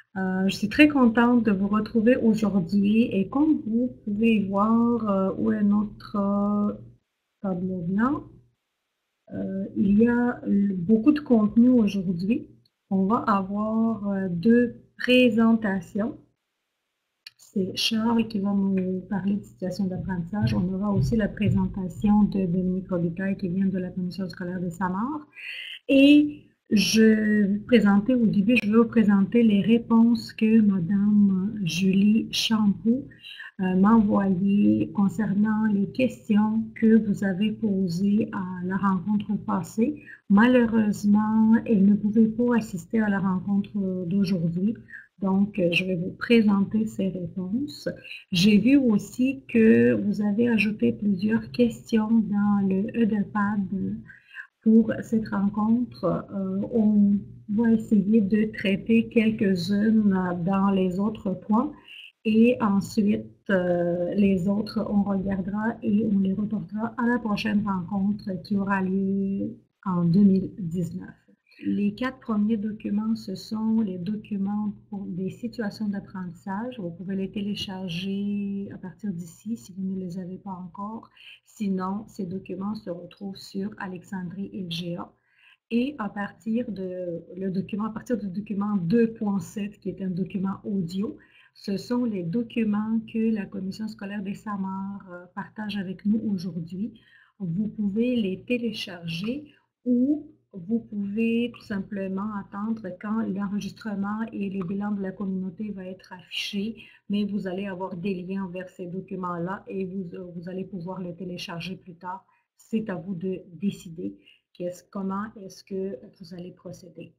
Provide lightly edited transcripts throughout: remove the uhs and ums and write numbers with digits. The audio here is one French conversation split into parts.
Je suis très contente de vous retrouver aujourd'hui et comme vous pouvez voir où est notre tableau blanc, il y a beaucoup de contenu aujourd'hui. On va avoir deux présentations. C'est Charles qui va nous parler de situation d'apprentissage. On aura aussi la présentation de Dominique Robitaille qui vient de la commission scolaire de Samar. Et je vais vous présenter, au début, je vais vous présenter les réponses que Madame Julie Champoux m'a envoyées concernant les questions que vous avez posées à la rencontre passée. Malheureusement, elle ne pouvait pas assister à la rencontre d'aujourd'hui. Donc, je vais vous présenter ces réponses. J'ai vu aussi que vous avez ajouté plusieurs questions dans le EDEPAD pour cette rencontre. On va essayer de traiter quelques-unes dans les autres points et ensuite les autres, on regardera et on les reportera à la prochaine rencontre qui aura lieu en 2019. Les 4 premiers documents, ce sont les documents pour des situations d'apprentissage. Vous pouvez les télécharger à partir d'ici si vous ne les avez pas encore. Sinon, ces documents se retrouvent sur Alexandrie LGA. Et à partir du document 2.7, qui est un document audio, ce sont les documents que la commission scolaire des Samar partage avec nous aujourd'hui. Vous pouvez les télécharger ou vous pouvez tout simplement attendre quand l'enregistrement et les bilans de la communauté va être affiché, mais vous allez avoir des liens vers ces documents-là et vous allez pouvoir les télécharger plus tard. C'est à vous de décider comment est-ce que vous allez procéder.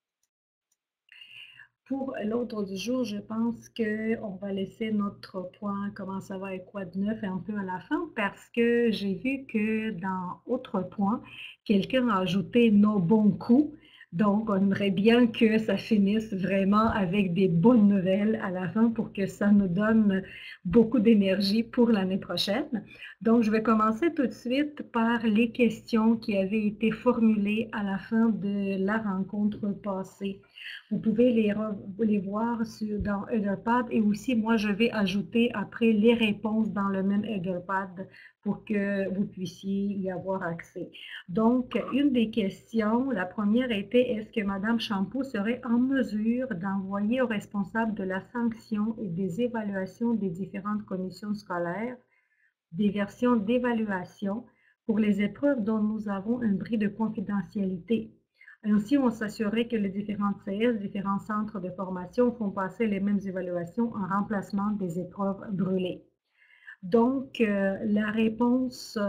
Pour l'ordre du jour, je pense qu'on va laisser notre point comment ça va et quoi de neuf un peu à la fin parce que j'ai vu que dans autre point, quelqu'un a ajouté nos bons coups. Donc, on aimerait bien que ça finisse vraiment avec des bonnes nouvelles à la fin pour que ça nous donne beaucoup d'énergie pour l'année prochaine. Donc, je vais commencer tout de suite par les questions qui avaient été formulées à la fin de la rencontre passée. Vous pouvez les voir dans Etherpad et aussi moi je vais ajouter après les réponses dans le même Etherpad pour que vous puissiez y avoir accès. Donc, une des questions, la première était est-ce que Mme Champoux serait en mesure d'envoyer aux responsables de la sanction et des évaluations des différentes commissions scolaires des versions d'évaluation pour les épreuves dont nous avons un bris de confidentialité. Ainsi, on s'assurerait que les différentes CS, différents centres de formation font passer les mêmes évaluations en remplacement des épreuves brûlées. Donc, la réponse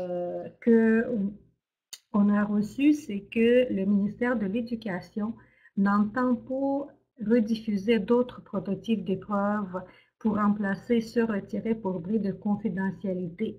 qu'on a reçue, c'est que le ministère de l'Éducation n'entend pas rediffuser d'autres prototypes d'épreuves pour remplacer ceux retirés pour bris de confidentialité.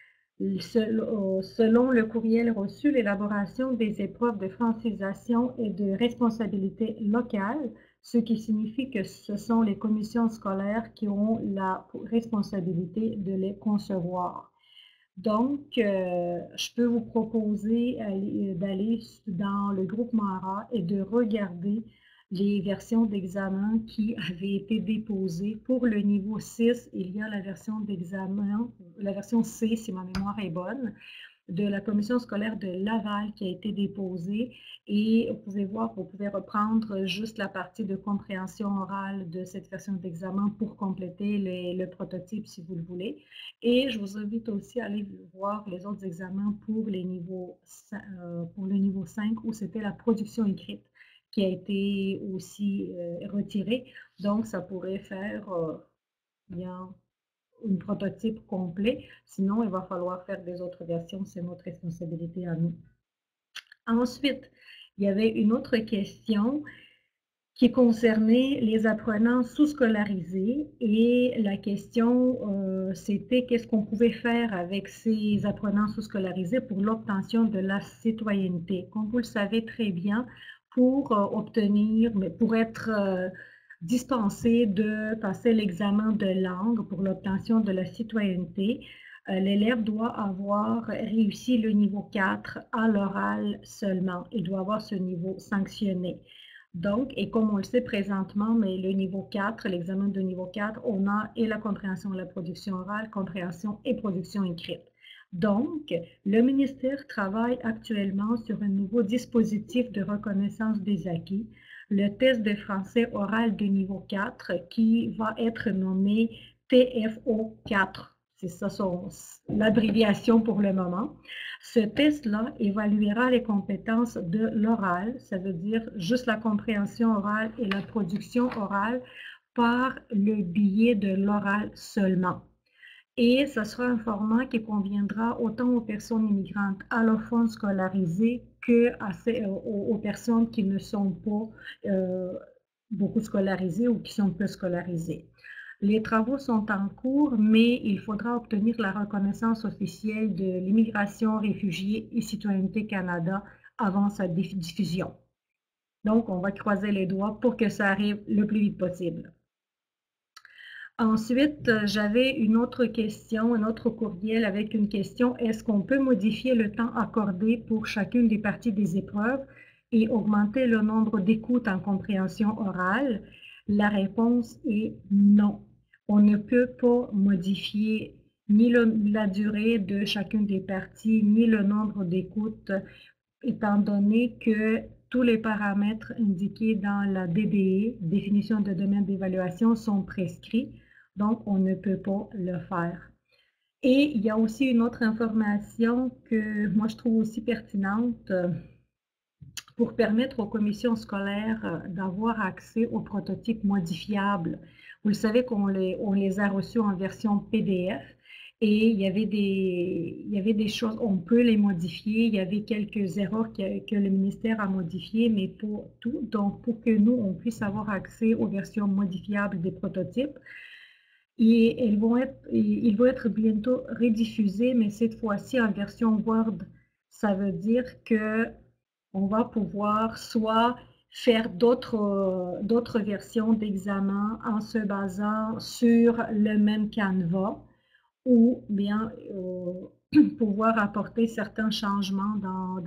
Selon le courriel reçu, l'élaboration des épreuves de francisation est de responsabilité locale, ce qui signifie que ce sont les commissions scolaires qui ont la responsabilité de les concevoir. Donc, je peux vous proposer d'aller dans le groupe Mara et de regarder les versions d'examen qui avaient été déposées. Pour le niveau 6, il y a la version d'examen, la version C, si ma mémoire est bonne, de la commission scolaire de Laval qui a été déposée. Et vous pouvez voir, vous pouvez reprendre juste la partie de compréhension orale de cette version d'examen pour compléter le prototype si vous le voulez. Et je vous invite aussi à aller voir les autres examens pour le niveau 5 où c'était la production écrite qui a été aussi retirée. Donc, ça pourrait faire bien un prototype complet. Sinon, il va falloir faire des autres versions. C'est notre responsabilité à nous. Ensuite, il y avait une autre question qui concernait les apprenants sous-scolarisés et la question c'était qu'est-ce qu'on pouvait faire avec ces apprenants sous-scolarisés pour l'obtention de la citoyenneté. Comme vous le savez très bien, pour obtenir, mais pour être dispensé de passer l'examen de langue pour l'obtention de la citoyenneté, l'élève doit avoir réussi le niveau 4 à l'oral seulement. Il doit avoir ce niveau sanctionné. Donc, et comme on le sait présentement, mais le niveau 4, l'examen de niveau 4, on a et la compréhension et la production orale, compréhension et production écrite. Donc, le ministère travaille actuellement sur un nouveau dispositif de reconnaissance des acquis, le test de français oral de niveau 4, qui va être nommé TFO 4. C'est ça l'abréviation pour le moment. Ce test-là évaluera les compétences de l'oral, ça veut dire juste la compréhension orale et la production orale par le biais de l'oral seulement. Et ce sera un format qui conviendra autant aux personnes immigrantes allophones scolarisées qu'aux personnes qui ne sont pas beaucoup scolarisées ou qui sont peu scolarisées. Les travaux sont en cours, mais il faudra obtenir la reconnaissance officielle de l'immigration, réfugiés et citoyenneté Canada avant sa diffusion. Donc, on va croiser les doigts pour que ça arrive le plus vite possible. Ensuite, j'avais une autre question, un autre courriel avec une question. Est-ce qu'on peut modifier le temps accordé pour chacune des parties des épreuves et augmenter le nombre d'écoutes en compréhension orale? La réponse est non. On ne peut pas modifier ni la durée de chacune des parties, ni le nombre d'écoutes, étant donné que tous les paramètres indiqués dans la DDE, définition de domaine d'évaluation, sont prescrits. Donc, on ne peut pas le faire. Et il y a aussi une autre information que moi je trouve aussi pertinente pour permettre aux commissions scolaires d'avoir accès aux prototypes modifiables. Vous le savez qu'on les a reçus en version PDF et il y avait des choses, on peut les modifier, il y avait quelques erreurs que le ministère a modifiées, mais pour tout, donc pour que nous, on puisse avoir accès aux versions modifiables des prototypes, et ils vont être bientôt rediffusés, mais cette fois-ci en version Word. Ça veut dire que on va pouvoir soit faire d'autres versions d'examen en se basant sur le même canevas ou bien pouvoir apporter certains changements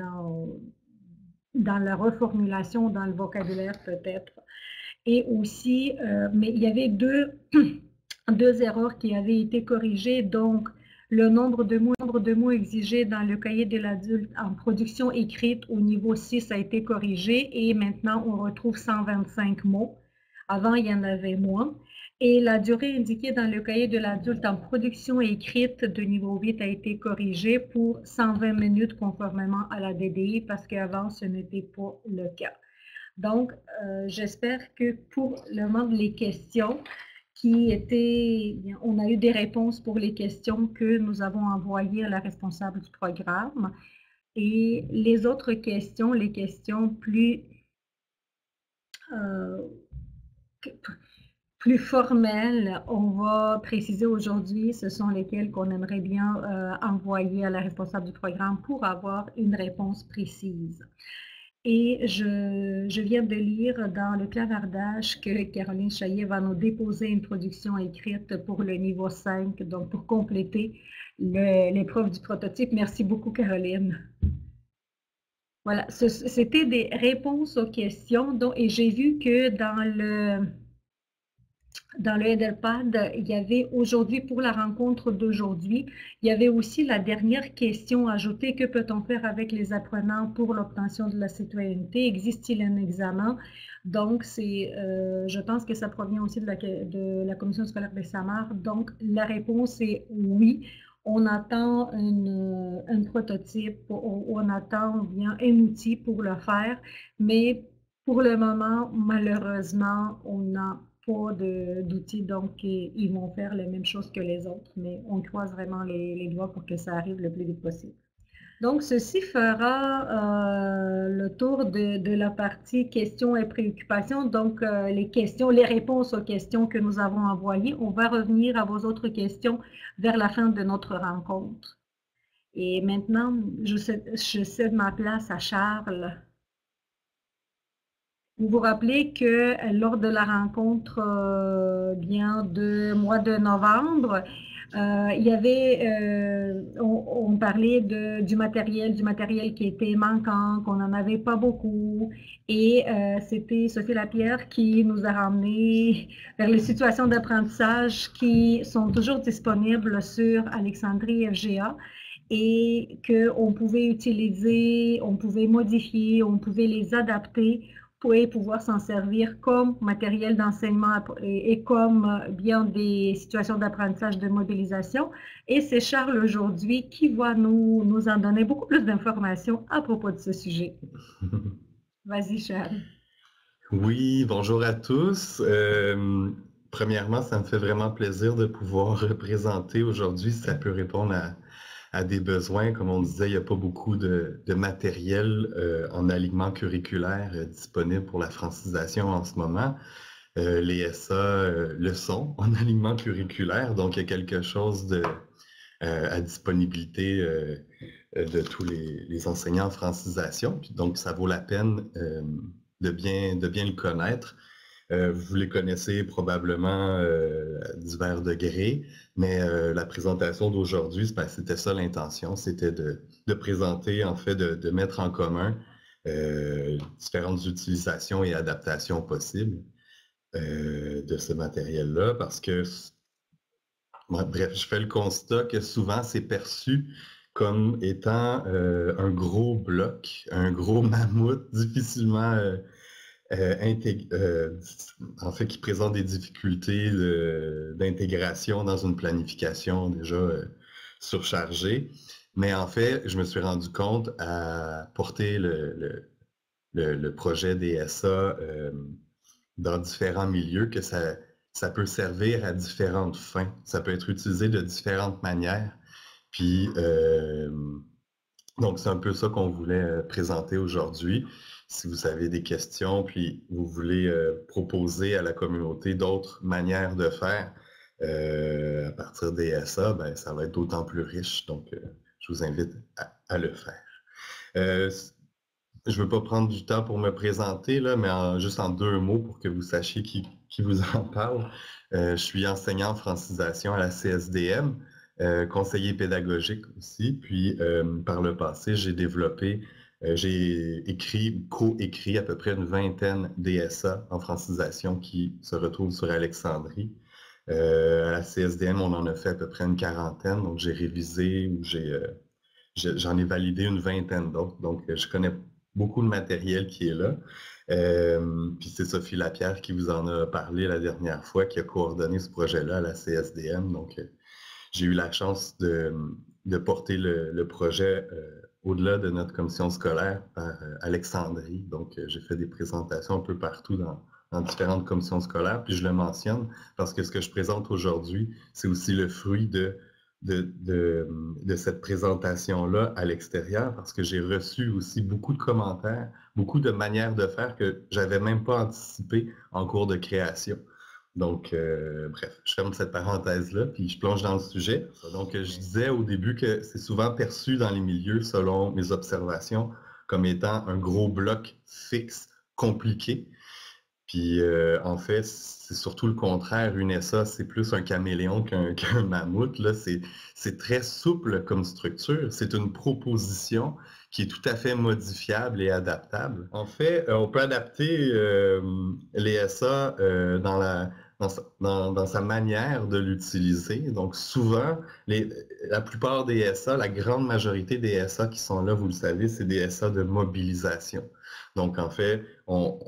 dans la reformulation, dans le vocabulaire peut-être. Et aussi, mais il y avait deux erreurs qui avaient été corrigées, donc le nombre de mots exigés dans le cahier de l'adulte en production écrite au niveau 6 a été corrigé et maintenant on retrouve 125 mots. Avant, il y en avait moins. Et la durée indiquée dans le cahier de l'adulte en production écrite de niveau 8 a été corrigée pour 120 minutes conformément à la DDI parce qu'avant, ce n'était pas le cas. Donc, j'espère que pour le moment, les questions on a eu des réponses pour les questions que nous avons envoyées à la responsable du programme. Et les autres questions, les questions plus formelles, on va préciser aujourd'hui, ce sont lesquelles qu'on aimerait bien envoyer à la responsable du programme pour avoir une réponse précise. Et je viens de lire dans le clavardage que Caroline Chaillet va nous déposer une production écrite pour le niveau 5, donc pour compléter l'épreuve du prototype. Merci beaucoup, Caroline. Voilà, c'était des réponses aux questions. Et j'ai vu que dans le Edelpad, il y avait aujourd'hui, pour la rencontre d'aujourd'hui, il y avait aussi la dernière question ajoutée. Que peut-on faire avec les apprenants pour l'obtention de la citoyenneté? Existe-t-il un examen? Donc, je pense que ça provient aussi de la commission scolaire des Samar. Donc, la réponse est oui. On attend un prototype, on attend bien un outil pour le faire, mais pour le moment, malheureusement, on n'a pas d'outils, donc ils vont faire les mêmes choses que les autres, mais on croise vraiment les doigts pour que ça arrive le plus vite possible. Donc, ceci fera le tour de la partie questions et préoccupations. Donc, les réponses aux questions que nous avons envoyées. On va revenir à vos autres questions vers la fin de notre rencontre. Et maintenant, je cède ma place à Charles. Vous vous rappelez que lors de la rencontre bien de mois de novembre, Il y avait, on parlait du matériel qui était manquant, qu'on n'en avait pas beaucoup. Et c'était Sophie Lapierre qui nous a ramenés vers les situations d'apprentissage qui sont toujours disponibles sur Alexandrie FGA et qu'on pouvait utiliser, on pouvait modifier, on pouvait les adapter pour pouvoir s'en servir comme matériel d'enseignement et comme bien des situations d'apprentissage de mobilisation. Et c'est Charles aujourd'hui qui va nous en donner beaucoup plus d'informations à propos de ce sujet. Vas-y, Charles. Oui, bonjour à tous. Premièrement, ça me fait vraiment plaisir de pouvoir représenter aujourd'hui, si ça peut répondre à des besoins. Comme on disait, il n'y a pas beaucoup de matériel en alignement curriculaire disponible pour la francisation en ce moment. Les SA le sont en alignement curriculaire, donc il y a quelque chose à disponibilité de tous les enseignants en francisation. Puis donc, ça vaut la peine de bien le connaître. Vous les connaissez probablement à divers degrés, mais la présentation d'aujourd'hui, c'était ça l'intention, c'était de présenter, en fait, de mettre en commun différentes utilisations et adaptations possibles de ce matériel-là, parce que, bref, je fais le constat que souvent c'est perçu comme étant un gros bloc, un gros mammouth difficilement en fait, qui présente des difficultés d'intégration dans une planification déjà surchargée. Mais en fait, je me suis rendu compte à porter le projet DSA dans différents milieux que ça peut servir à différentes fins. Ça peut être utilisé de différentes manières. Puis, donc, c'est un peu ça qu'on voulait présenter aujourd'hui. Si vous avez des questions, puis vous voulez proposer à la communauté d'autres manières de faire à partir des SA, ben, ça va être d'autant plus riche. Donc, je vous invite à le faire. Je ne veux pas prendre du temps pour me présenter, là, mais juste en 2 mots pour que vous sachiez qui vous en parle. Je suis enseignant en francisation à la CSDM, conseiller pédagogique aussi. Puis, par le passé, j'ai co-écrit à peu près une vingtaine DSA en francisation qui se retrouvent sur Alexandrie. À la CSDM, on en a fait à peu près une quarantaine, donc j'ai révisé ou j'en ai validé une vingtaine d'autres. Donc, je connais beaucoup de matériel qui est là. Puis c'est Sophie Lapierre qui vous en a parlé la dernière fois, qui a coordonné ce projet-là à la CSDM. Donc, j'ai eu la chance de porter le projet au-delà de notre commission scolaire par Alexandrie. Donc, j'ai fait des présentations un peu partout dans différentes commissions scolaires. Puis je le mentionne parce que ce que je présente aujourd'hui, c'est aussi le fruit de cette présentation-là à l'extérieur, parce que j'ai reçu aussi beaucoup de commentaires, beaucoup de manières de faire que j'avais même pas anticipé en cours de création. Donc, bref, je ferme cette parenthèse-là, puis je plonge dans le sujet. Donc, je disais au début que c'est souvent perçu dans les milieux, selon mes observations, comme étant un gros bloc fixe, compliqué. Puis, en fait, c'est surtout le contraire. Une SA, c'est plus un caméléon qu'un mammouth. Là, c'est très souple comme structure. C'est une proposition qui est tout à fait modifiable et adaptable. En fait, on peut adapter les SA dans sa manière de l'utiliser. Donc, souvent, la plupart des SA, la grande majorité des SA qui sont là, vous le savez, c'est des SA de mobilisation. Donc, en fait, on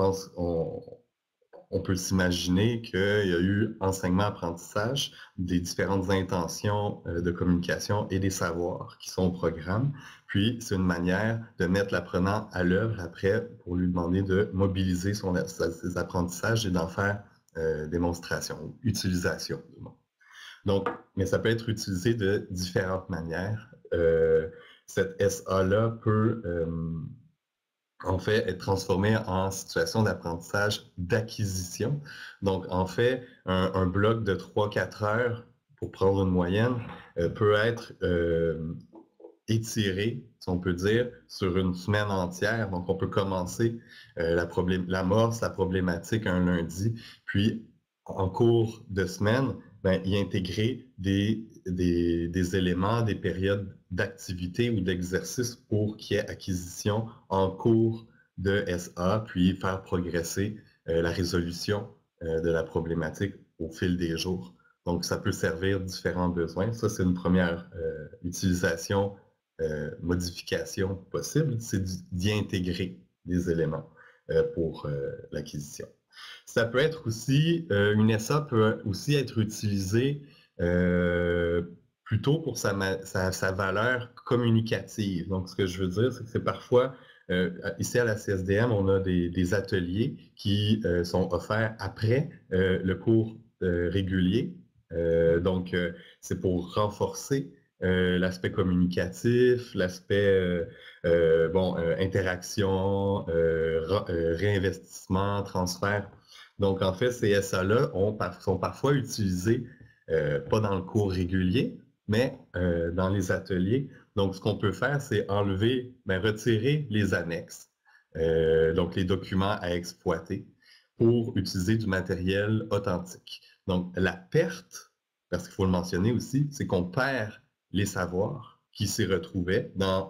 peut s'imaginer qu'il y a eu enseignement-apprentissage, des différentes intentions de communication et des savoirs qui sont au programme. Puis, c'est une manière de mettre l'apprenant à l'œuvre après pour lui demander de mobiliser ses apprentissages et d'en faire démonstration, utilisation. Donc, mais ça peut être utilisé de différentes manières. Cette SA-là peut en fait, être transformé en situation d'apprentissage d'acquisition. Donc, en fait, un bloc de 3-4 heures, pour prendre une moyenne, peut être étiré, si on peut dire, sur une semaine entière. Donc, on peut commencer l'amorce, la problématique un lundi, puis en cours de semaine, ben, y intégrer des éléments, des périodes d'activité ou d'exercice pour qu'il y ait acquisition en cours de SA, puis faire progresser la résolution de la problématique au fil des jours. Donc, ça peut servir différents besoins. Ça, c'est une première utilisation, modification possible, c'est d'y intégrer des éléments pour l'acquisition. Ça peut être aussi, une SA peut aussi être utilisée plutôt pour sa valeur communicative. Donc, ce que je veux dire, c'est que c'est parfois, ici à la CSDM, on a des ateliers qui sont offerts après le cours régulier. Donc, c'est pour renforcer l'aspect communicatif, l'aspect interaction, réinvestissement, transfert. Donc, en fait, ces SA-là sont parfois utilisés, pas dans le cours régulier, mais dans les ateliers. Donc, ce qu'on peut faire, c'est retirer les annexes, donc les documents à exploiter, pour utiliser du matériel authentique. Donc, la perte, parce qu'il faut le mentionner aussi, c'est qu'on perd les savoirs qui s'y retrouvaient dans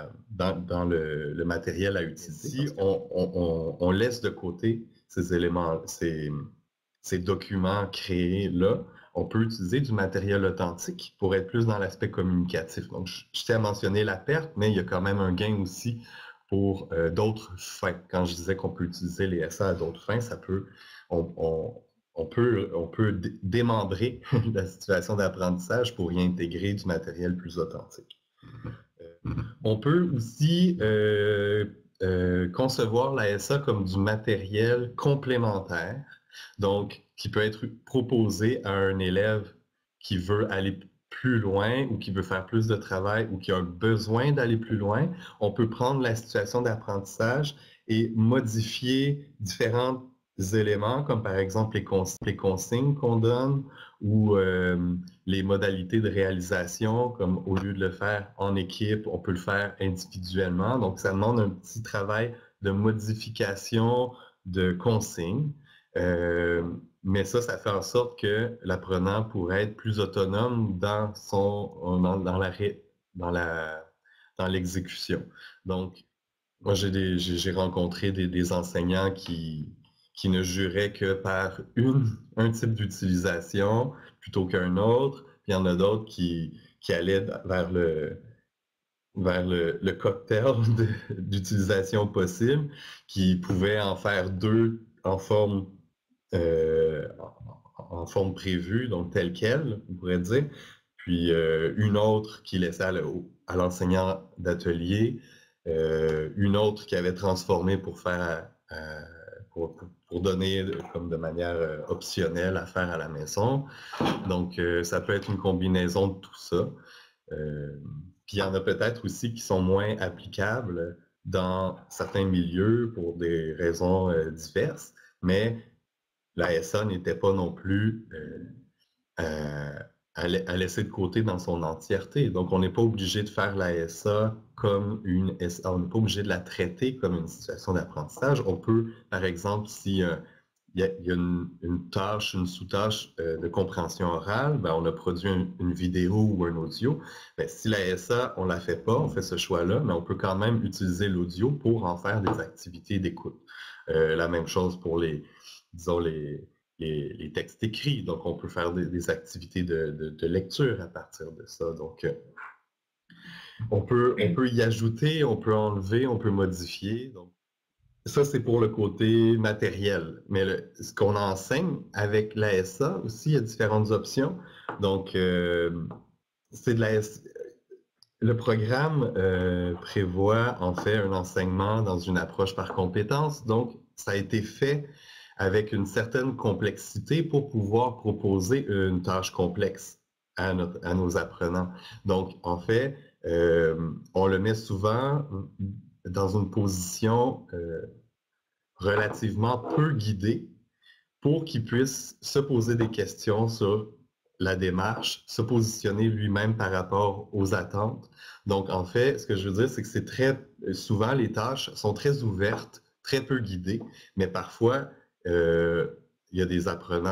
le matériel à utiliser. Si on laisse de côté ces éléments, ces documents créés là, on peut utiliser du matériel authentique pour être plus dans l'aspect communicatif. Donc, je tiens à mentionner la perte, mais il y a quand même un gain aussi pour d'autres fins. Quand je disais qu'on peut utiliser les SA à d'autres fins, ça peut, on peut démembrer la situation d'apprentissage pour y intégrer du matériel plus authentique. On peut aussi concevoir la SA comme du matériel complémentaire, donc qui peut être proposé à un élève qui veut aller plus loin ou qui veut faire plus de travail ou qui a besoin d'aller plus loin. On peut prendre la situation d'apprentissage et modifier différents éléments, comme par exemple les consignes qu'on donne ou les modalités de réalisation, comme au lieu de le faire en équipe, on peut le faire individuellement. Donc, ça demande un petit travail de modification de consignes. Mais ça fait en sorte que l'apprenant pourrait être plus autonome dans l'exécution. Donc, moi, j'ai rencontré des enseignants qui ne juraient que par un type d'utilisation plutôt qu'un autre. Puis il y en a d'autres qui allaient vers le cocktail d'utilisation possible, qui pouvaient en faire deux en forme prévue, donc telle quelle, on pourrait dire, puis une autre qui laissait à l'enseignant d'atelier, une autre qui avait transformé pour faire pour donner comme de manière optionnelle à faire à la maison. Donc, ça peut être une combinaison de tout ça. Puis il y en a peut-être aussi qui sont moins applicables dans certains milieux pour des raisons diverses, mais la SA n'était pas non plus à laisser de côté dans son entièreté. Donc, on n'est pas obligé de faire la SA comme une SA, on n'est pas obligé de la traiter comme une situation d'apprentissage. On peut, par exemple, si il y a une tâche, une sous-tâche de compréhension orale, ben, on a produit une vidéo ou un audio. Ben, si la SA, on ne la fait pas, on fait ce choix-là, mais on peut quand même utiliser l'audio pour en faire des activités d'écoute. La même chose pour les textes écrits. Donc, on peut faire des activités de lecture à partir de ça. Donc, on peut y ajouter, on peut enlever, on peut modifier. Donc, ça, c'est pour le côté matériel. Mais ce qu'on enseigne avec l'ASA aussi, il y a différentes options. Donc, c'est de le programme prévoit en fait un enseignement dans une approche par compétence. Donc, ça a été fait avec une certaine complexité pour pouvoir proposer une tâche complexe à nos apprenants. Donc, en fait, on le met souvent dans une position relativement peu guidée pour qu'il puisse se poser des questions sur la démarche, se positionner lui-même par rapport aux attentes. Donc, en fait, ce que je veux dire, c'est que c'est très souvent, les tâches sont très ouvertes, très peu guidées, mais parfois, il y a des apprenants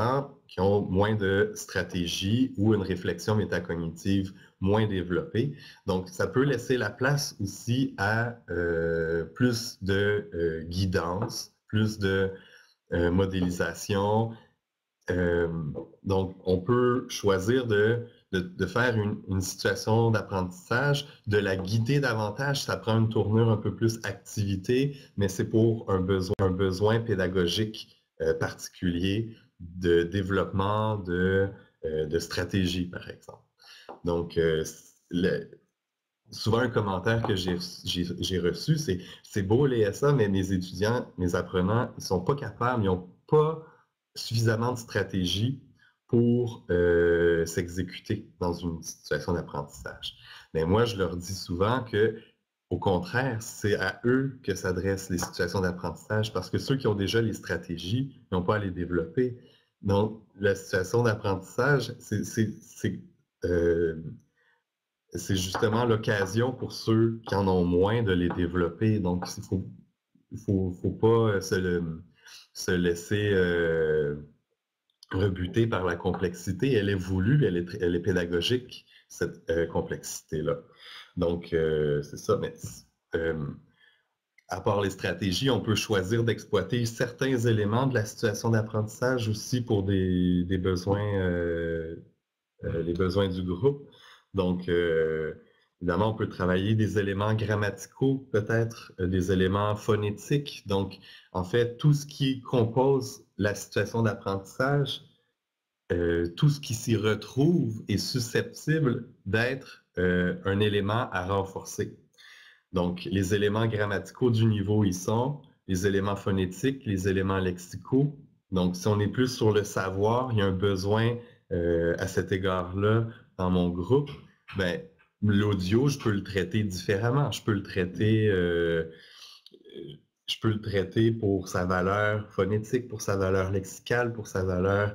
qui ont moins de stratégie ou une réflexion métacognitive moins développée. Donc, ça peut laisser la place aussi à plus de guidance, plus de modélisation. Donc, on peut choisir de faire une situation d'apprentissage, de la guider davantage. Ça prend une tournure un peu plus activité, mais c'est pour un besoin pédagogique particulier de développement de stratégie, par exemple. Donc, souvent un commentaire que j'ai reçu, c'est beau les SA, mais mes étudiants, mes apprenants, ils sont pas capables, ils n'ont pas suffisamment de stratégie pour s'exécuter dans une situation d'apprentissage. Mais moi, je leur dis souvent que, au contraire, c'est à eux que s'adressent les situations d'apprentissage, parce que ceux qui ont déjà les stratégies n'ont pas à les développer. Donc, la situation d'apprentissage, c'est justement l'occasion pour ceux qui en ont moins de les développer. Donc, il faut pas se laisser rebuter par la complexité. Elle est voulue, elle est pédagogique, cette complexité-là. Donc, c'est ça. Mais à part les stratégies, on peut choisir d'exploiter certains éléments de la situation d'apprentissage aussi pour des besoins, les besoins du groupe. Donc, évidemment, on peut travailler des éléments grammaticaux, peut-être, des éléments phonétiques. Donc, en fait, tout ce qui compose la situation d'apprentissage, tout ce qui s'y retrouve est susceptible d'être un élément à renforcer. Donc, les éléments grammaticaux du niveau y sont, les éléments phonétiques, les éléments lexicaux. Donc, si on est plus sur le savoir, il y a un besoin à cet égard-là dans mon groupe, ben, l'audio, je peux le traiter différemment. Je peux le traiter pour sa valeur phonétique, pour sa valeur lexicale, pour sa valeur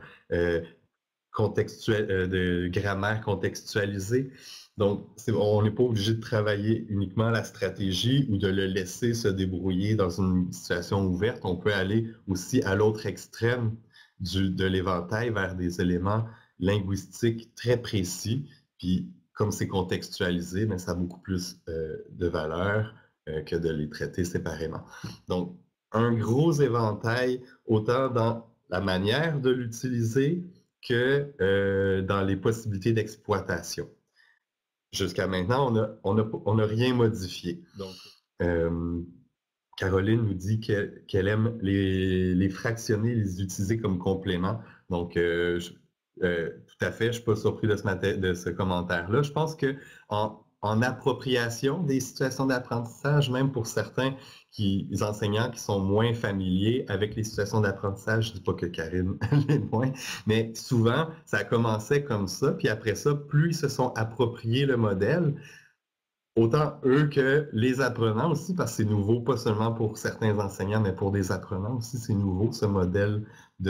de grammaire contextualisée. Donc, on n'est pas obligé de travailler uniquement la stratégie ou de le laisser se débrouiller dans une situation ouverte. On peut aller aussi à l'autre extrême de l'éventail vers des éléments linguistiques très précis. Puis, comme c'est contextualisé, mais ça a beaucoup plus de valeur que de les traiter séparément. Donc, un gros éventail, autant dans la manière de l'utiliser que dans les possibilités d'exploitation. Jusqu'à maintenant, on n'a rien modifié. Donc, Caroline nous dit qu'elle aime les fractionner, les utiliser comme complément. Donc, tout à fait, je ne suis pas surpris de ce commentaire-là. Je pense qu'en appropriation des situations d'apprentissage, même pour certains les enseignants qui sont moins familiers avec les situations d'apprentissage, je ne dis pas que Karine l'est moins, mais souvent, ça commençait comme ça, puis après ça, plus ils se sont appropriés le modèle, autant eux que les apprenants aussi, parce que c'est nouveau, pas seulement pour certains enseignants, mais pour des apprenants aussi, c'est nouveau ce modèle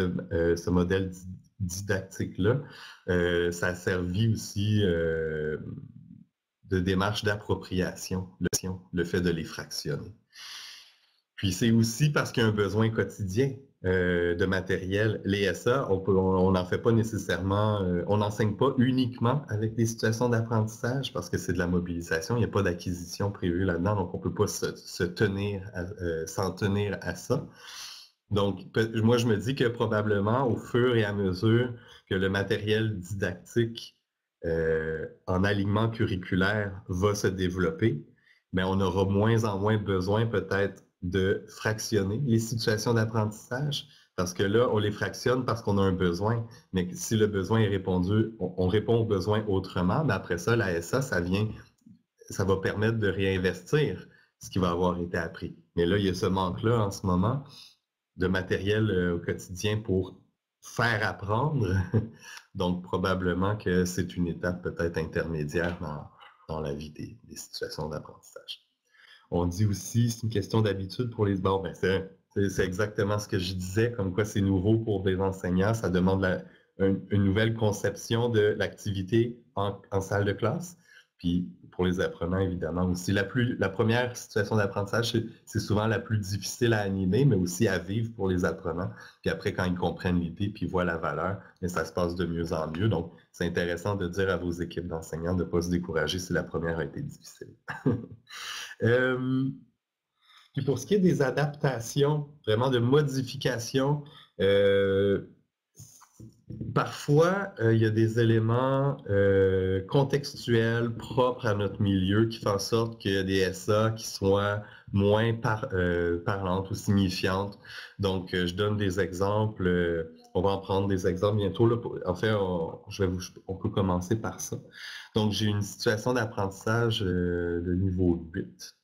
didactique-là. Ça a servi aussi de démarche d'appropriation, le fait de les fractionner. Puis c'est aussi parce qu'il y a un besoin quotidien de matériel. Les SA, on n'en fait pas nécessairement, on n'enseigne pas uniquement avec des situations d'apprentissage parce que c'est de la mobilisation, il n'y a pas d'acquisition prévue là-dedans, donc on ne peut pas s'en tenir à ça. Donc, moi, je me dis que probablement, au fur et à mesure que le matériel didactique en alignement curriculaire va se développer, bien, on aura moins en moins besoin peut-être de fractionner les situations d'apprentissage, parce que là, on les fractionne parce qu'on a un besoin. Mais si le besoin est répondu, on répond au besoin autrement, mais après ça, la SA, ça va permettre de réinvestir ce qui va avoir été appris. Mais là, il y a ce manque-là en ce moment de matériel au quotidien pour faire apprendre. Donc, probablement que c'est une étape peut-être intermédiaire dans la vie des situations d'apprentissage. On dit aussi, c'est une question d'habitude pour les... Bon, ben c'est exactement ce que je disais, comme quoi c'est nouveau pour des enseignants. Ça demande une nouvelle conception de l'activité en salle de classe. Puis pour les apprenants, évidemment, aussi. La première situation d'apprentissage, c'est souvent la plus difficile à animer, mais aussi à vivre pour les apprenants. Puis après, quand ils comprennent l'idée, puis voient la valeur, mais ça se passe de mieux en mieux. Donc, c'est intéressant de dire à vos équipes d'enseignants de ne pas se décourager si la première a été difficile. Puis pour ce qui est des adaptations, vraiment de modifications, parfois, il y a des éléments contextuels propres à notre milieu qui font en sorte qu'il y a des SA qui soient moins parlantes ou signifiantes. Donc, je donne des exemples. On va en prendre des exemples bientôt. Là, en fait, on peut commencer par ça. Donc, j'ai une situation d'apprentissage de niveau 8.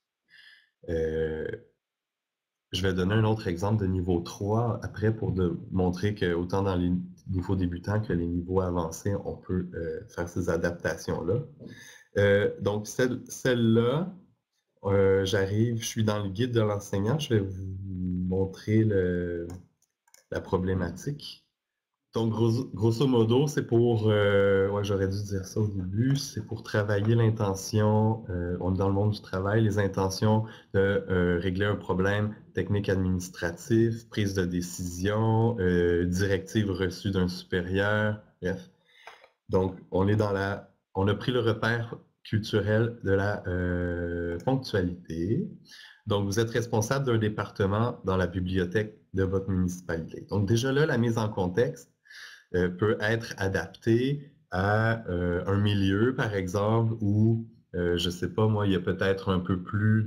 Je vais donner un autre exemple de niveau 3 après pour montrer que autant dans les niveaux débutants que les niveaux avancés, on peut faire ces adaptations-là. Donc, celle-là, je suis dans le guide de l'enseignant, je vais vous montrer la problématique. Donc, grosso modo, c'est pour, ouais, j'aurais dû dire ça au début, c'est pour travailler l'intention, on est dans le monde du travail, les intentions de régler un problème technique administratif, prise de décision, directive reçue d'un supérieur, bref. Donc, on a pris le repère culturel de la ponctualité. Donc, vous êtes responsable d'un département dans la bibliothèque de votre municipalité. Donc, déjà là, la mise en contexte peut être adapté à un milieu, par exemple, où, je ne sais pas, moi, il y a peut-être un peu plus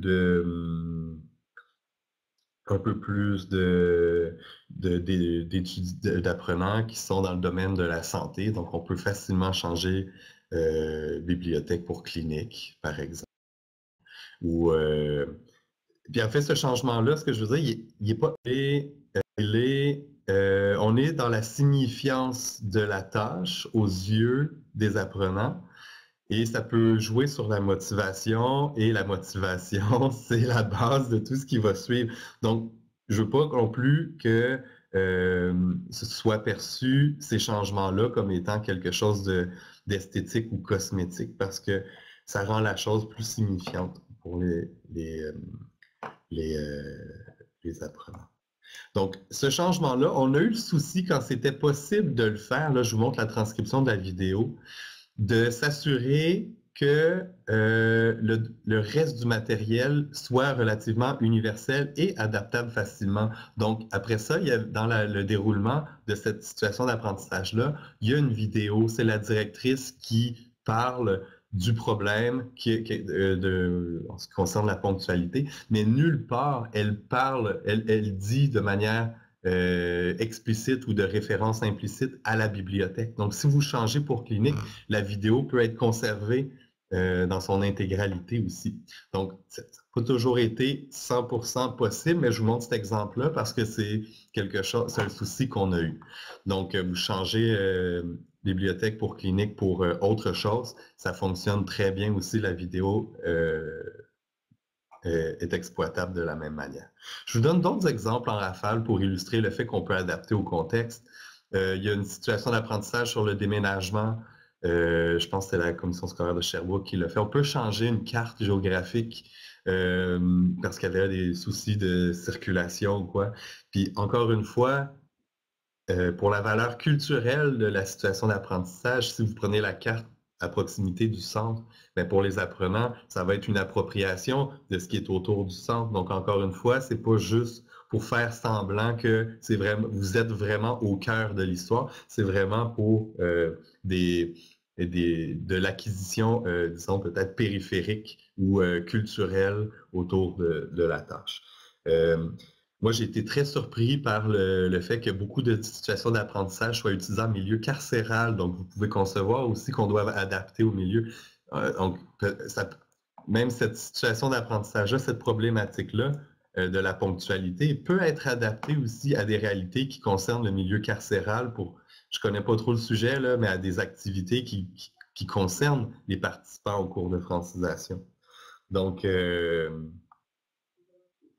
d'apprenants qui sont dans le domaine de la santé. Donc, on peut facilement changer bibliothèque pour clinique, par exemple. Ou, puis en fait, ce changement-là, ce que je veux dire, il n'est pas... on est dans la signifiance de la tâche aux yeux des apprenants et ça peut jouer sur la motivation et la motivation, c'est la base de tout ce qui va suivre. Donc, je ne veux pas non plus que ce soit perçu, ces changements-là, comme étant quelque chose d'esthétique ou cosmétique parce que ça rend la chose plus signifiante pour les apprenants. Donc, ce changement-là, on a eu le souci quand c'était possible de le faire, là, je vous montre la transcription de la vidéo, de s'assurer que le reste du matériel soit relativement universel et adaptable facilement. Donc, après ça, dans le déroulement de cette situation d'apprentissage-là, il y a une vidéo, c'est la directrice qui parle du problème en ce qui concerne la ponctualité, mais nulle part elle dit de manière explicite ou de référence implicite à la bibliothèque. Donc, si vous changez pour clinique, la vidéo peut être conservée dans son intégralité aussi. Donc, ça n'a pas toujours été 100% possible, mais je vous montre cet exemple-là parce que c'est c'est un souci qu'on a eu. Donc, vous changez bibliothèque pour clinique pour autre chose, ça fonctionne très bien aussi, la vidéo est exploitable de la même manière. Je vous donne d'autres exemples en rafale pour illustrer le fait qu'on peut adapter au contexte. Il y a une situation d'apprentissage sur le déménagement. Je pense que c'est la commission scolaire de Sherbrooke qui l'a fait. On peut changer une carte géographique parce qu'il y avait des soucis de circulation ou quoi. Puis encore une fois, pour la valeur culturelle de la situation d'apprentissage, si vous prenez la carte à proximité du centre, bien pour les apprenants, ça va être une appropriation de ce qui est autour du centre. Donc, encore une fois, c'est pas juste pour faire semblant que vous êtes vraiment au cœur de l'histoire, c'est vraiment pour de l'acquisition, disons, peut-être périphérique ou culturelle autour de la tâche. Moi, j'ai été très surpris par le fait que beaucoup de situations d'apprentissage soient utilisées en milieu carcéral. Donc, vous pouvez concevoir aussi qu'on doit adapter au milieu. Donc, même cette situation d'apprentissage-là, cette problématique-là de la ponctualité peut être adaptée aussi à des réalités qui concernent le milieu carcéral je ne connais pas trop le sujet, là, mais à des activités qui concernent les participants au cours de francisation. Donc,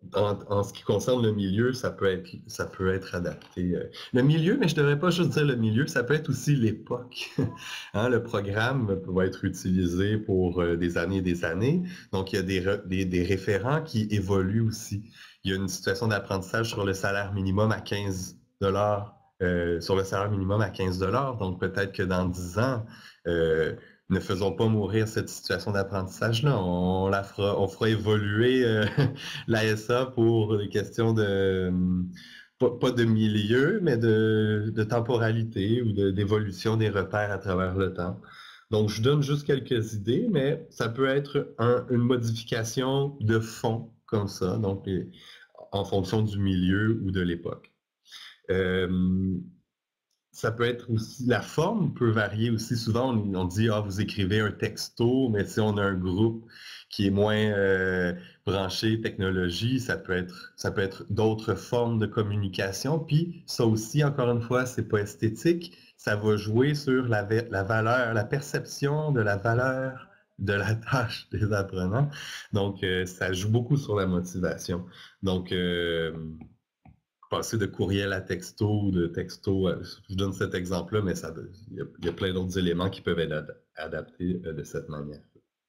En ce qui concerne le milieu, ça peut être adapté. Le milieu, mais je ne devrais pas juste dire le milieu, ça peut être aussi l'époque. Hein, le programme peut être utilisé pour des années et des années. Donc, il y a des référents qui évoluent aussi. Il y a une situation d'apprentissage sur le salaire minimum à 15 sur le salaire minimum à 15 $. Donc, peut-être que dans 10 ans, ne faisons pas mourir cette situation d'apprentissage-là. On fera évoluer l'ASA pour des questions de pas de milieu, mais de temporalité ou d'évolution des repères à travers le temps. Donc, je donne juste quelques idées, mais ça peut être une modification de fond comme ça, donc en fonction du milieu ou de l'époque. Ça peut être aussi, la forme peut varier aussi. Souvent, on dit, ah, vous écrivez un texto, mais si on a un groupe qui est moins branché technologie, ça peut être d'autres formes de communication. Puis ça aussi, encore une fois, c'est pas esthétique. Ça va jouer sur la valeur, la perception de la valeur de la tâche des apprenants. Donc, ça joue beaucoup sur la motivation. Donc, passer de courriel à texto ou de texto, je donne cet exemple-là, mais il y a plein d'autres éléments qui peuvent être adaptés de cette manière.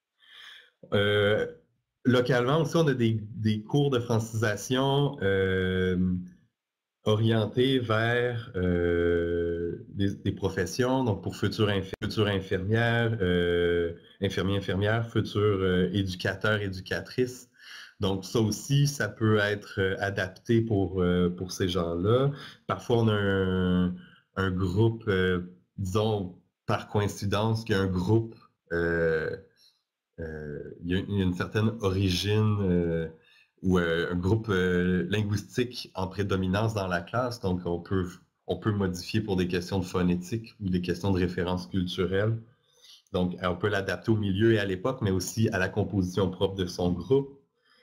Localement aussi, on a des cours de francisation orientés vers des professions, donc pour futures infirmières, infirmières, futurs éducateurs, éducatrices. Donc, ça aussi, ça peut être adapté pour ces gens-là. Parfois, on a un groupe, disons, par coïncidence, qu'il y a un groupe, il y a une certaine origine ou un groupe linguistique en prédominance dans la classe. Donc, on peut modifier pour des questions de phonétique ou des questions de référence culturelle. Donc, on peut l'adapter au milieu et à l'époque, mais aussi à la composition propre de son groupe.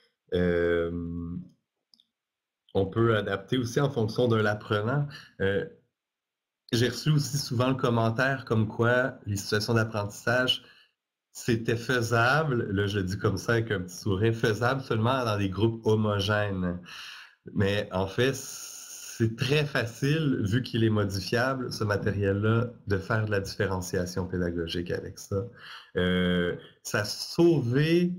On peut adapter aussi en fonction de l'apprenant. J'ai reçu aussi souvent le commentaire comme quoi les situations d'apprentissage, c'était faisable, là je le dis comme ça avec un petit sourire, faisable seulement dans des groupes homogènes. Mais en fait, c'est très facile, vu qu'il est modifiable, ce matériel-là, de faire de la différenciation pédagogique avec ça. Ça a sauvé,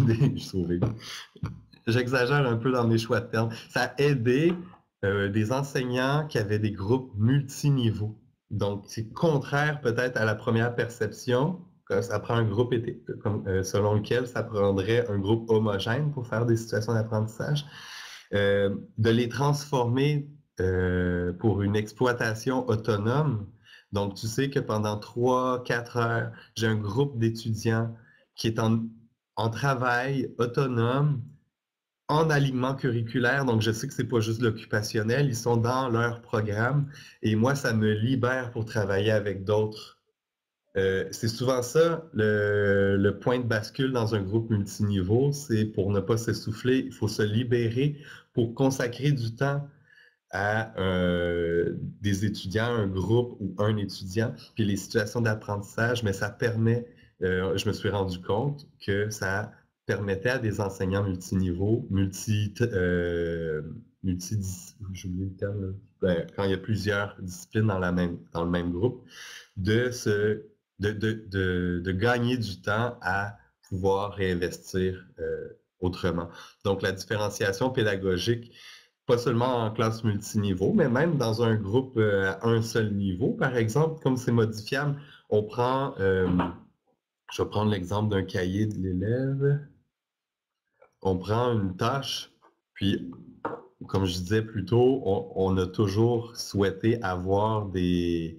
j'exagère un peu dans mes choix de termes, ça a aidé des enseignants qui avaient des groupes multiniveaux. Donc, c'est contraire peut-être à la première perception, que ça prend un groupe selon lequel ça prendrait un groupe homogène pour faire des situations d'apprentissage, de les transformer pour une exploitation autonome. Donc, tu sais que pendant 3-4 heures, j'ai un groupe d'étudiants qui est en travail autonome, en alignement curriculaire, donc je sais que c'est pas juste l'occupationnel, ils sont dans leur programme et moi, ça me libère pour travailler avec d'autres. C'est souvent ça, le point de bascule dans un groupe multiniveau, c'est pour ne pas s'essouffler, il faut se libérer pour consacrer du temps à des étudiants, un groupe ou un étudiant, puis les situations d'apprentissage, mais ça permet, je me suis rendu compte que ça permettait à des enseignants multiniveaux, j'ai oublié le terme, quand il y a plusieurs disciplines dans le même groupe, de gagner du temps à pouvoir réinvestir autrement. Donc, la différenciation pédagogique, pas seulement en classe multiniveau, mais même dans un groupe à un seul niveau, par exemple, comme c'est modifiable, on prend, je vais prendre l'exemple d'un cahier de l'élève. On prend une tâche, puis, comme je disais plus tôt, on a toujours souhaité avoir de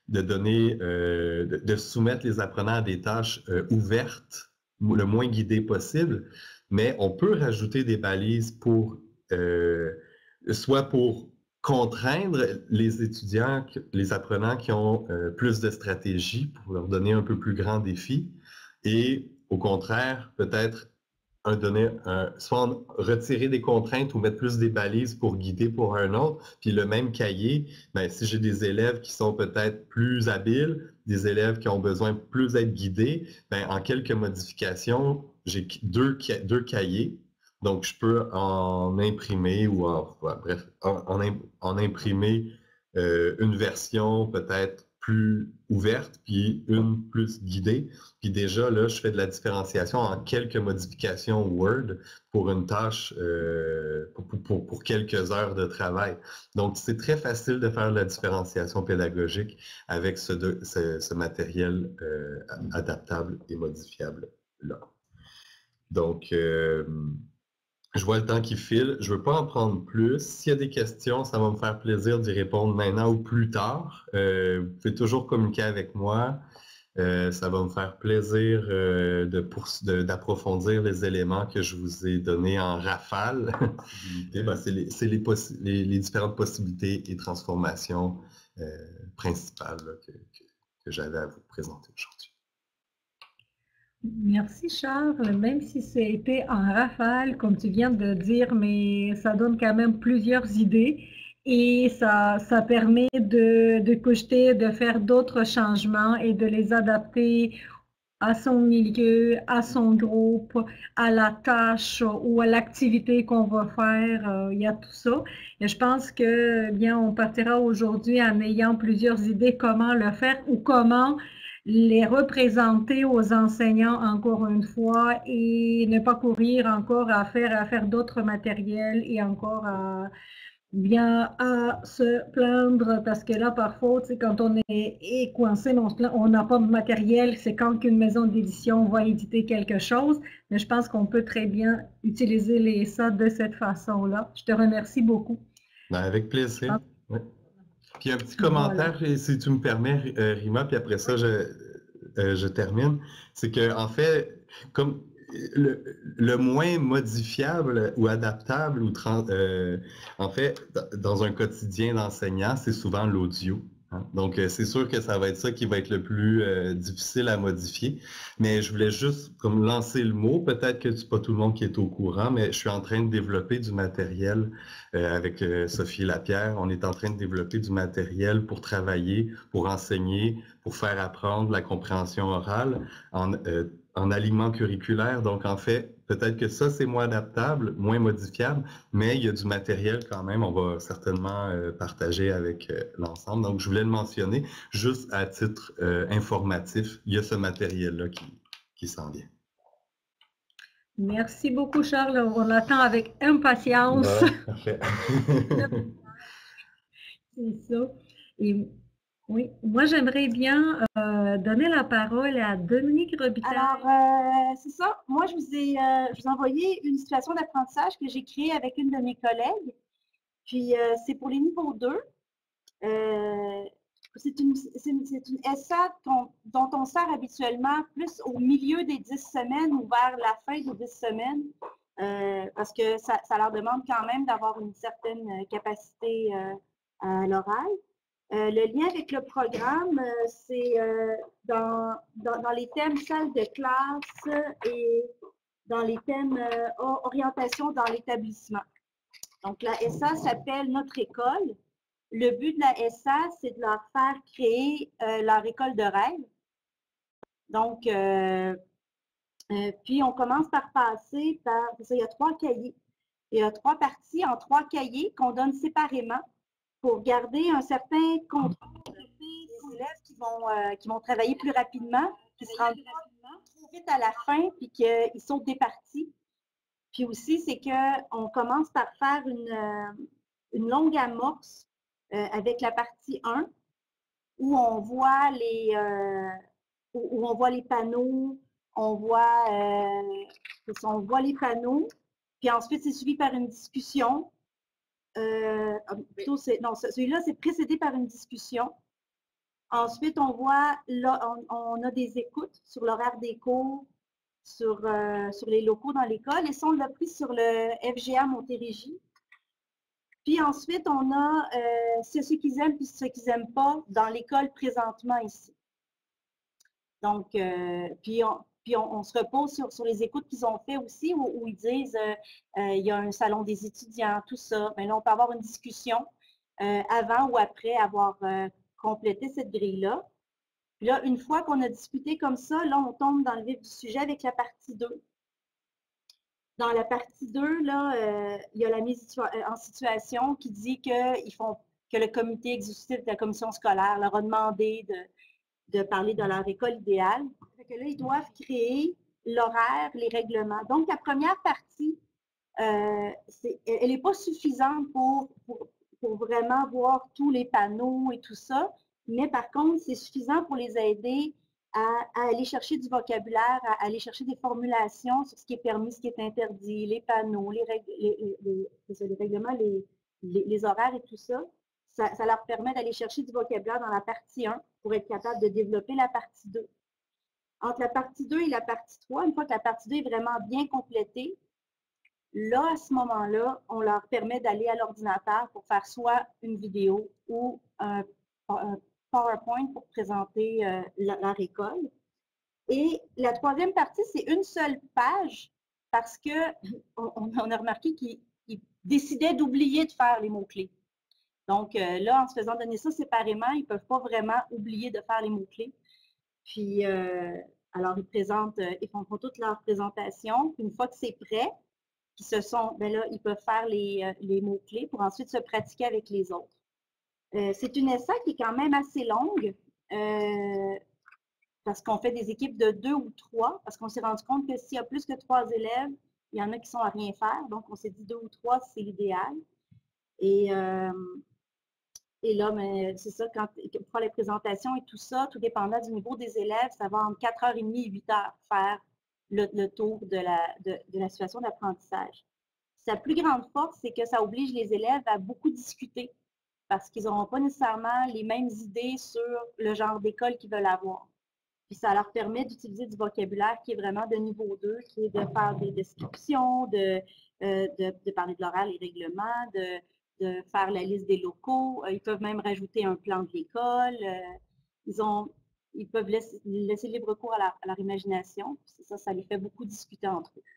soumettre les apprenants à des tâches ouvertes, le moins guidées possible, mais on peut rajouter des balises pour, soit pour contraindre les étudiants, les apprenants qui ont plus de stratégie pour leur donner un peu plus grand défi, et au contraire, peut-être soit retirer des contraintes ou mettre plus des balises pour guider pour un autre. Puis le même cahier, ben, si j'ai des élèves qui sont peut-être plus habiles, des élèves qui ont besoin plus d'être guidés, ben, en quelques modifications, j'ai deux cahiers. Donc, je peux en imprimer ou bref, en imprimer une version peut-être plus ouverte, puis une plus guidée. Puis déjà, là, je fais de la différenciation en quelques modifications Word pour une tâche, pour quelques heures de travail. Donc, c'est très facile de faire de la différenciation pédagogique avec ce matériel adaptable et modifiable-là. Donc, je vois le temps qui file. Je ne veux pas en prendre plus. S'il y a des questions, ça va me faire plaisir d'y répondre maintenant ou plus tard. Vous pouvez toujours communiquer avec moi. Ça va me faire plaisir d'approfondir les éléments que je vous ai donnés en rafale. C'est les différentes possibilités et transformations principales là, que j'avais à vous présenter aujourd'hui. Merci Charles, même si c'était en rafale, comme tu viens de dire, mais ça donne quand même plusieurs idées et ça permet de cojeter, de faire d'autres changements et de les adapter à son milieu, à son groupe, à la tâche ou à l'activité qu'on va faire. Il y a tout ça. Et je pense que bien, on partira aujourd'hui en ayant plusieurs idées comment le faire ou comment les représenter aux enseignants encore une fois et ne pas courir encore à faire d'autres matériels et encore à se plaindre parce que là, parfois, tu sais, quand on est coincé, on n'a pas de matériel, c'est quand qu'une maison d'édition va éditer quelque chose, mais je pense qu'on peut très bien utiliser ça de cette façon-là. Je te remercie beaucoup. Ben, avec plaisir. Ouais. Puis un petit commentaire, voilà. Si tu me permets, Rima, puis après ça, je termine. C'est que en fait, comme le moins modifiable ou adaptable, en fait, dans un quotidien d'enseignant, c'est souvent l'audio. Hein? Donc, c'est sûr que ça va être ça qui va être le plus difficile à modifier. Mais je voulais juste comme lancer le mot. Peut-être que c'est pas tout le monde qui est au courant, mais je suis en train de développer du matériel avec Sophie Lapierre. On est en train de développer du matériel pour travailler, pour enseigner, pour faire apprendre la compréhension orale en aliment curriculaire. Donc, en fait, peut-être que ça, c'est moins adaptable, moins modifiable, mais il y a du matériel quand même. On va certainement partager avec l'ensemble. Donc, je voulais le mentionner juste à titre informatif. Il y a ce matériel-là qui s'en vient. Merci beaucoup, Charles. On attend avec impatience. Ouais, parfait. C'est ça. Et oui, moi, j'aimerais bien donner la parole à Dominique Robitaille. Alors, c'est ça. Moi, je vous ai envoyé une situation d'apprentissage que j'ai créée avec une de mes collègues. Puis, c'est pour les niveaux 2. C'est une SA dont on sert habituellement plus au milieu des 10 semaines ou vers la fin des 10 semaines parce que ça leur demande quand même d'avoir une certaine capacité à l'oral. Le lien avec le programme, c'est dans les thèmes salle de classe et dans les thèmes orientation dans l'établissement. Donc, la SA s'appelle Notre école. Le but de la SA, c'est de leur faire créer leur école de rêve. Donc, puis on commence par passer par, il y a 3 cahiers. Il y a 3 parties en 3 cahiers qu'on donne séparément pour garder un certain contrôle des élèves qui vont travailler plus rapidement, qui se rendent trop vite à la fin, puis qu'ils sautent des parties. Puis aussi, c'est qu'on commence par faire une longue amorce avec la partie 1, où on voit les panneaux, on voit les panneaux, puis ensuite c'est suivi par une discussion. Celui-là, c'est précédé par une discussion. Ensuite, on voit, là, on a des écoutes sur l'horaire des cours, sur les locaux dans l'école, et ça, on l'a pris sur le FGA Montérégie. Puis ensuite, on a ceux qu'ils aiment puis ceux qu'ils n'aiment pas dans l'école présentement ici. Donc, puis on se repose sur les écoutes qu'ils ont fait aussi, où ils disent il y a un salon des étudiants, tout ça. Mais là, on peut avoir une discussion avant ou après avoir complété cette grille-là. Puis là, une fois qu'on a discuté comme ça, là, on tombe dans le vif du sujet avec la partie 2. Dans la partie 2, là, il y a la mise en situation qui dit que le comité exécutif de la commission scolaire leur a demandé de parler de leur école idéale. Fait que là, ils doivent créer l'horaire, les règlements. Donc, la première partie, elle n'est pas suffisante pour vraiment voir tous les panneaux et tout ça, mais par contre, c'est suffisant pour les aider à aller chercher du vocabulaire, à aller chercher des formulations sur ce qui est permis, ce qui est interdit, les panneaux, les règlements, les horaires et tout ça. Ça leur permet d'aller chercher du vocabulaire dans la partie 1 pour être capable de développer la partie 2. Entre la partie 2 et la partie 3, une fois que la partie 2 est vraiment bien complétée, là, à ce moment-là, on leur permet d'aller à l'ordinateur pour faire soit une vidéo ou un PowerPoint pour présenter leur école. Et la troisième partie, c'est une seule page parce qu'on a remarqué qu'ils décidaient d'oublier de faire les mots-clés. Donc là, en se faisant donner ça séparément, ils ne peuvent pas vraiment oublier de faire les mots-clés. Puis, alors, ils font toute leur présentation. Puis une fois que c'est prêt, ben là, ils peuvent faire les mots-clés pour ensuite se pratiquer avec les autres. C'est une essai qui est quand même assez longue parce qu'on fait des équipes de 2 ou 3, parce qu'on s'est rendu compte que s'il y a plus que 3 élèves, il y en a qui sont à rien faire. Donc, on s'est dit 2 ou 3, c'est l'idéal. Et là, c'est ça, pour faire les présentations et tout ça, tout dépendant du niveau des élèves, ça va entre 4h30 et 8h faire le tour de la situation d'apprentissage. Sa plus grande force, c'est que ça oblige les élèves à beaucoup discuter parce qu'ils n'auront pas nécessairement les mêmes idées sur le genre d'école qu'ils veulent avoir. Puis ça leur permet d'utiliser du vocabulaire qui est vraiment de niveau 2, qui est de faire des descriptions, de parler de l'horaire, les règlements, de faire la liste des locaux. Ils peuvent même rajouter un plan de l'école. Ils peuvent laisser libre cours à leur imagination. Ça les fait beaucoup discuter entre eux.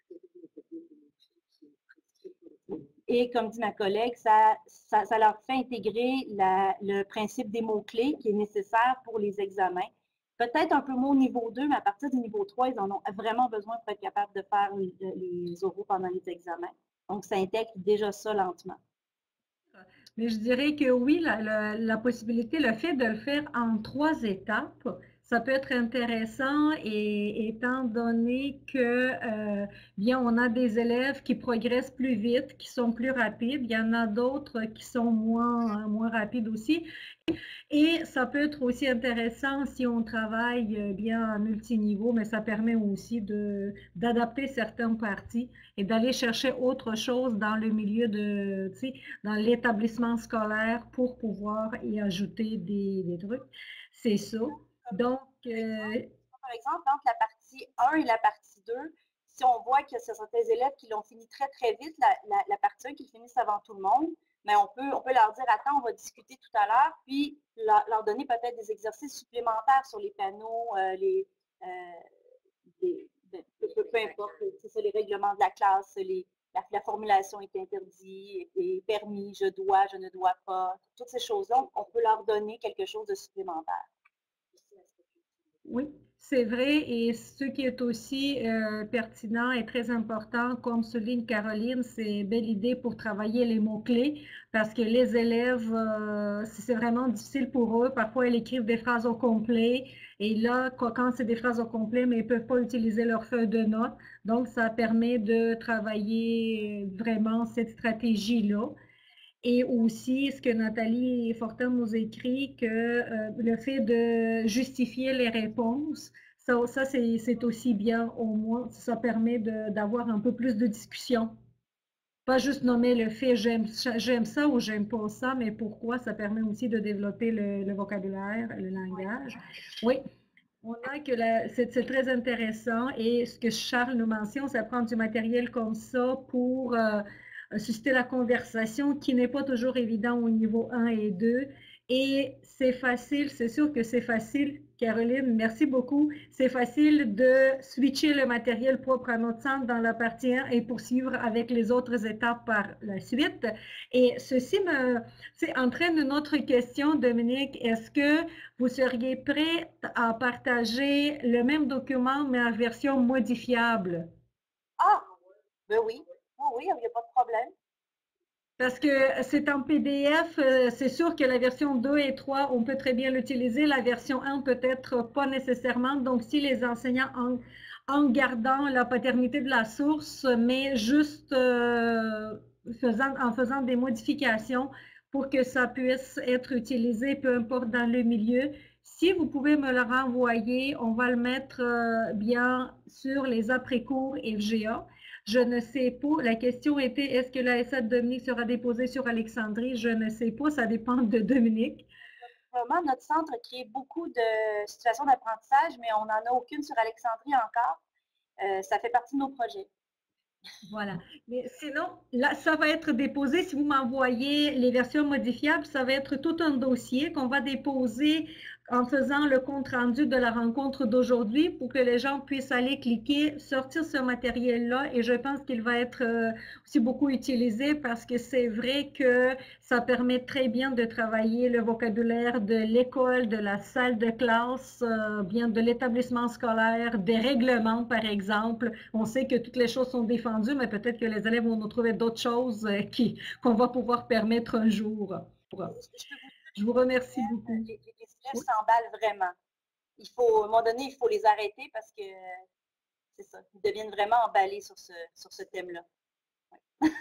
Et comme dit ma collègue, ça leur fait intégrer le principe des mots-clés qui est nécessaire pour les examens. Peut-être un peu moins au niveau 2, mais à partir du niveau 3, ils en ont vraiment besoin pour être capables de faire les oraux pendant les examens. Donc, ça intègre déjà ça lentement. Mais je dirais que oui, la possibilité, le fait de le faire en 3 étapes, ça peut être intéressant et étant donné que bien on a des élèves qui progressent plus vite, qui sont plus rapides, il y en a d'autres qui sont moins rapides aussi. Et ça peut être aussi intéressant si on travaille bien à multiniveau, mais ça permet aussi d'adapter certaines parties et d'aller chercher autre chose dans le milieu dans l'établissement scolaire pour pouvoir y ajouter des trucs. C'est ça. Donc, par exemple, entre la partie 1 et la partie 2, si on voit que ce sont des élèves qui l'ont fini très, très vite, la partie 1 qu'ils finissent avant tout le monde, mais on peut leur dire, attends, on va discuter tout à l'heure, puis leur donner peut-être des exercices supplémentaires sur les panneaux, peu importe, c'est ça, les règlements de la classe, la formulation est interdite, est permis, je dois, je ne dois pas, toutes ces choses-là, on peut leur donner quelque chose de supplémentaire. Oui, c'est vrai. Et ce qui est aussi pertinent et très important, comme souligne Caroline, c'est une belle idée pour travailler les mots-clés parce que les élèves, c'est vraiment difficile pour eux. Parfois, ils écrivent des phrases au complet et là, quand c'est des phrases au complet, mais ils peuvent pas utiliser leur feuille de notes. Donc, ça permet de travailler vraiment cette stratégie-là. Et aussi, ce que Nathalie Fortin nous écrit, que le fait de justifier les réponses, ça c'est aussi bien au moins, ça permet d'avoir un peu plus de discussion. Pas juste nommer le fait j'aime ça ou j'aime pas ça, mais pourquoi, ça permet aussi de développer le vocabulaire, le langage. Oui, on a que c'est très intéressant et ce que Charles nous mentionne, ça prend du matériel comme ça pour susciter la conversation qui n'est pas toujours évident au niveau 1 et 2. Et c'est facile, c'est sûr que c'est facile, Caroline, merci beaucoup. C'est facile de switcher le matériel propre à notre centre dans la partie 1 et poursuivre avec les autres étapes par la suite. Et ceci entraîne une autre question, Dominique. Est-ce que vous seriez prêt à partager le même document mais en version modifiable? Ah! Ben oui, oui, il n'y a pas de problème. Parce que c'est en PDF, c'est sûr que la version 2 et 3, on peut très bien l'utiliser. La version 1, peut-être pas nécessairement. Donc, si les enseignants, en gardant la paternité de la source, mais juste en faisant des modifications pour que ça puisse être utilisé, peu importe dans le milieu. Si vous pouvez me le renvoyer, on va le mettre bien sur les après-cours FGA. Je ne sais pas. La question était, est-ce que la SA de Dominique sera déposée sur Alexandrie? Je ne sais pas. Ça dépend de Dominique. Vraiment, notre centre crée beaucoup de situations d'apprentissage, mais on n'en a aucune sur Alexandrie encore. Ça fait partie de nos projets. Voilà. Mais sinon, là, ça va être déposé. Si vous m'envoyez les versions modifiables, ça va être tout un dossier qu'on va déposer en faisant le compte-rendu de la rencontre d'aujourd'hui pour que les gens puissent aller cliquer, sortir ce matériel-là. Et je pense qu'il va être aussi beaucoup utilisé parce que c'est vrai que ça permet très bien de travailler le vocabulaire de l'école, de la salle de classe, bien de l'établissement scolaire, des règlements, par exemple. On sait que toutes les choses sont défendues, mais peut-être que les élèves vont nous trouver d'autres choses qu'on va pouvoir permettre un jour. Je vous remercie beaucoup. Les élèves s'emballent vraiment. À un moment donné, il faut les arrêter parce que c'est ça, ils deviennent vraiment emballés sur ce thème-là. Ouais.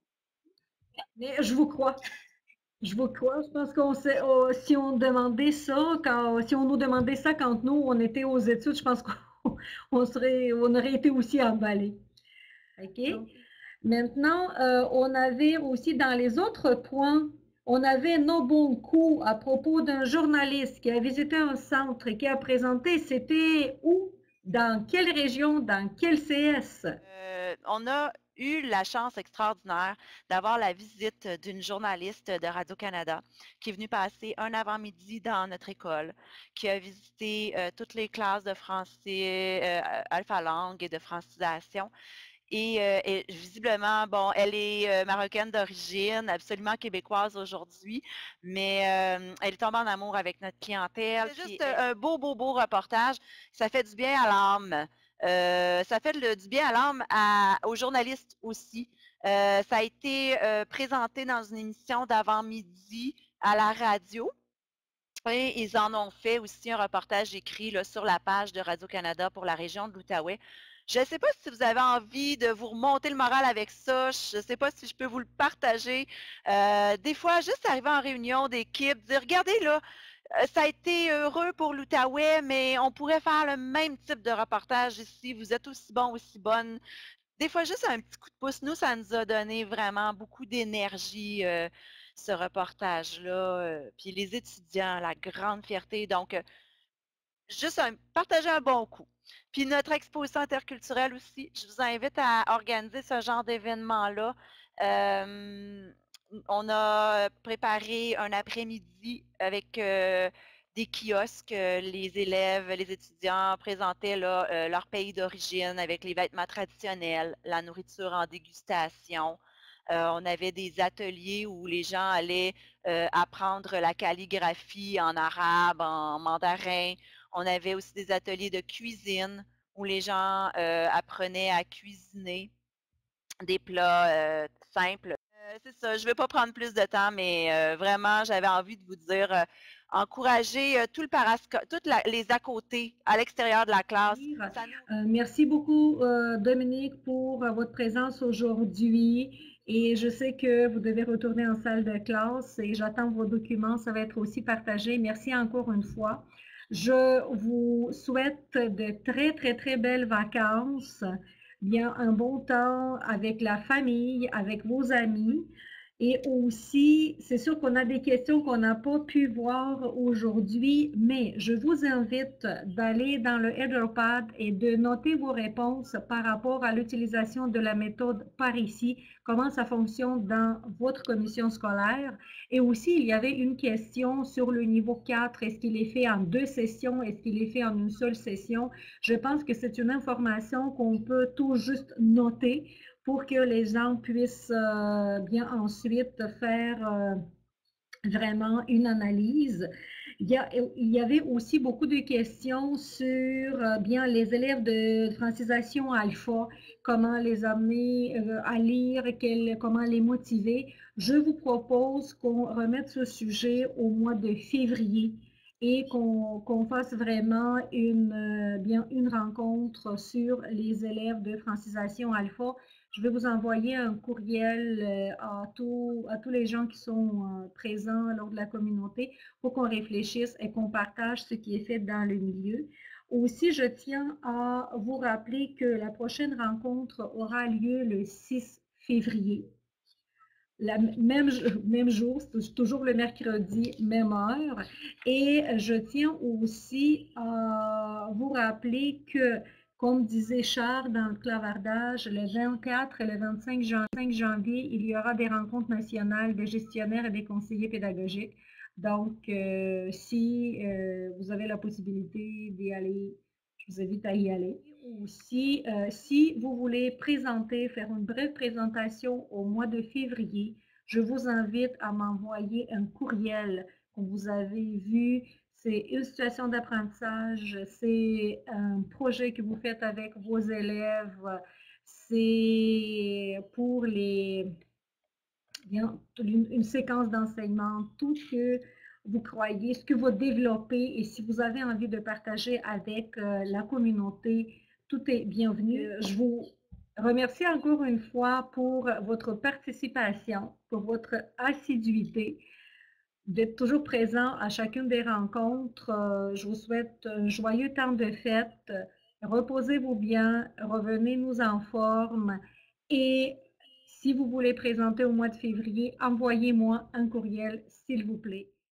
Mais je vous crois. Je vous crois. Je pense qu'on sait, si on demandait ça, si on nous demandait ça quand nous, on était aux études, je pense qu'on aurait été aussi emballés. OK? Maintenant, on avait aussi dans les autres points, on avait nos bons coups à propos d'un journaliste qui a visité un centre et qui a présenté, c'était où? Dans quelle région? Dans quel CS? On a eu la chance extraordinaire d'avoir la visite d'une journaliste de Radio-Canada qui est venue passer un avant-midi dans notre école, qui a visité toutes les classes de français, alpha langue et de francisation. Et visiblement, bon, elle est marocaine d'origine, absolument québécoise aujourd'hui, mais elle est tombée en amour avec notre clientèle. C'est juste un beau reportage. Ça fait du bien à l'âme. Ça fait du bien à l'âme aux journalistes aussi. Ça a été présenté dans une émission d'avant-midi à la radio. Et ils en ont fait aussi un reportage écrit là, sur la page de Radio-Canada pour la région de l'Outaouais. Je ne sais pas si vous avez envie de vous remonter le moral avec ça. Je ne sais pas si je peux vous le partager. Des fois, juste arriver en réunion d'équipe, dire, regardez là, ça a été heureux pour l'Outaouais, mais on pourrait faire le même type de reportage ici. Vous êtes aussi bon, aussi bonne. Des fois, juste un petit coup de pouce. Nous, ça nous a donné vraiment beaucoup d'énergie, ce reportage-là. Puis les étudiants, la grande fierté. Donc, juste partager un bon coup. Puis notre exposition interculturelle aussi, je vous invite à organiser ce genre d'événement-là. On a préparé un après-midi avec des kiosques. Les élèves, les étudiants présentaient là, leur pays d'origine avec les vêtements traditionnels, la nourriture en dégustation. On avait des ateliers où les gens allaient apprendre la calligraphie en arabe, en mandarin. On avait aussi des ateliers de cuisine où les gens apprenaient à cuisiner des plats simples. C'est ça, je ne vais pas prendre plus de temps, mais vraiment, j'avais envie de vous dire, encourager tous les à côté, à l'extérieur de la classe. Merci beaucoup, Dominique, pour votre présence aujourd'hui. Et je sais que vous devez retourner en salle de classe et j'attends vos documents. Ça va être aussi partagé. Merci encore une fois. Je vous souhaite de très, très, très belles vacances, bien un bon temps avec la famille, avec vos amis. Et aussi, c'est sûr qu'on a des questions qu'on n'a pas pu voir aujourd'hui, mais je vous invite d'aller dans le Etherpad et de noter vos réponses par rapport à l'utilisation de la méthode par ici, comment ça fonctionne dans votre commission scolaire. Et aussi, il y avait une question sur le niveau 4, est-ce qu'il est fait en 2 sessions, est-ce qu'il est fait en une seule session? Je pense que c'est une information qu'on peut tout juste noter pour que les gens puissent bien ensuite faire vraiment une analyse. Il y avait aussi beaucoup de questions sur bien les élèves de francisation alpha, comment les amener à lire, comment les motiver. Je vous propose qu'on remette ce sujet au mois de février et qu'on fasse vraiment une rencontre sur les élèves de francisation alpha. Je vais vous envoyer un courriel à tous les gens qui sont présents lors de la communauté pour qu'on réfléchisse et qu'on partage ce qui est fait dans le milieu. Aussi, je tiens à vous rappeler que la prochaine rencontre aura lieu le 6 février. Même jour, c'est toujours le mercredi, même heure. Et je tiens aussi à vous rappeler que, comme disait Charles dans le clavardage, le 24 et le 25 janvier, il y aura des rencontres nationales des gestionnaires et des conseillers pédagogiques. Donc, si vous avez la possibilité d'y aller, je vous invite à y aller. Aussi, si vous voulez faire une brève présentation au mois de février, je vous invite à m'envoyer un courriel. Comme vous avez vu, c'est une situation d'apprentissage, c'est un projet que vous faites avec vos élèves, c'est pour une séquence d'enseignement, tout ce que vous croyez, ce que vous développez et si vous avez envie de partager avec la communauté, tout est bienvenu. Je vous remercie encore une fois pour votre participation, pour votre assiduité, d'être toujours présent à chacune des rencontres. Je vous souhaite un joyeux temps de fête. Reposez-vous bien, revenez-nous en forme et si vous voulez présenter au mois de février, envoyez-moi un courriel, s'il vous plaît.